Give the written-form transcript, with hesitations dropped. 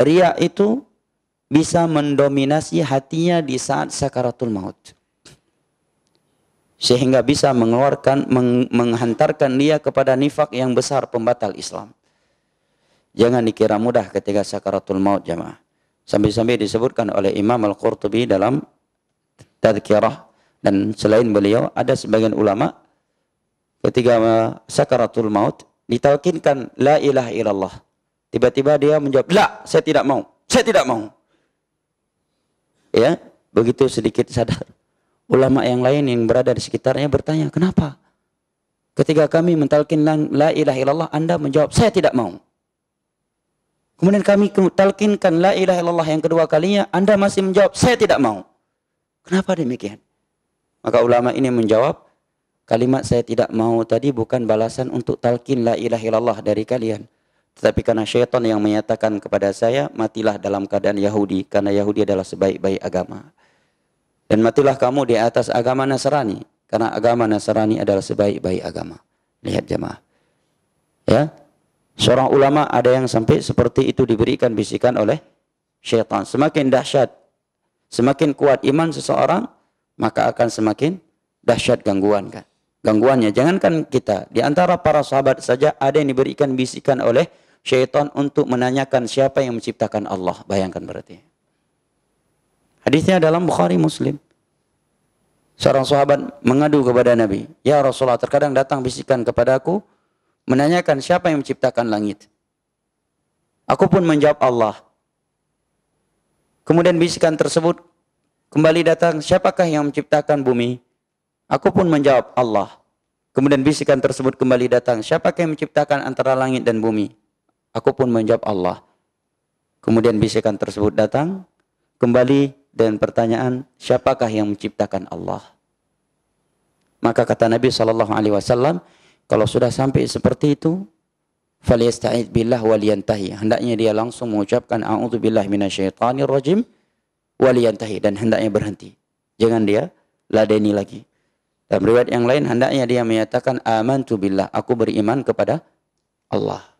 riya itu bisa mendominasi hatinya di saat sakaratul maut. Sehingga bisa menghantarkan dia kepada nifak yang besar, pembatal Islam. Jangan dikira mudah ketika sakaratul maut, jamaah. Sampai-sampai disebutkan oleh Imam Al-Qurtubi dalam Tadhkirah, dan selain beliau ada sebagian ulama ketika sakaratul maut ditalkinkan la ilaha illallah. Tiba-tiba dia menjawab, "La, saya tidak mau. Saya tidak mau." Ya, begitu sedikit sadar. Ulama yang lain yang berada di sekitarnya bertanya, "Kenapa? Ketika kami mentalkin la ilaha illallah, Anda menjawab, saya tidak mau. Kemudian kami talkinkan la ilaha illallah yang kedua kalinya, Anda masih menjawab, saya tidak mau. Kenapa demikian?" Maka ulama ini menjawab, kalimat saya tidak mau tadi bukan balasan untuk talkin la ilaha illallah dari kalian. Tetapi karena syaitan yang menyatakan kepada saya, matilah dalam keadaan Yahudi, karena Yahudi adalah sebaik-baik agama. Dan matilah kamu di atas agama Nasrani, karena agama Nasrani adalah sebaik-baik agama. Lihat jemaah. Ya, seorang ulama ada yang sampai seperti itu diberikan bisikan oleh syaitan. Semakin dahsyat, semakin kuat iman seseorang, maka akan semakin dahsyat gangguannya. Jangankan kita, di antara para sahabat saja ada yang diberikan bisikan oleh syaitan untuk menanyakan siapa yang menciptakan Allah. Bayangkan berarti. Hadisnya dalam Bukhari Muslim. Seorang sahabat mengadu kepada Nabi, "Ya Rasulullah, terkadang datang bisikan kepadaku menanyakan siapa yang menciptakan langit. Aku pun menjawab Allah. Kemudian bisikan tersebut kembali datang, siapakah yang menciptakan bumi? Aku pun menjawab Allah. Kemudian bisikan tersebut kembali datang, siapakah yang menciptakan antara langit dan bumi? Aku pun menjawab Allah. Kemudian bisikan tersebut datang kembali dan pertanyaan, siapakah yang menciptakan Allah? Maka kata Nabi SAW, kalau sudah sampai seperti itu, falyasta'id billah waliyantahi. Hendaknya dia langsung mengucapkan a'udzubillahi minasyaitonirrajim waliyantahi, dan hendaknya berhenti. Jangan dia ladeni lagi. Dalam riwayat yang lain hendaknya dia menyatakan amantu billah, aku beriman kepada Allah.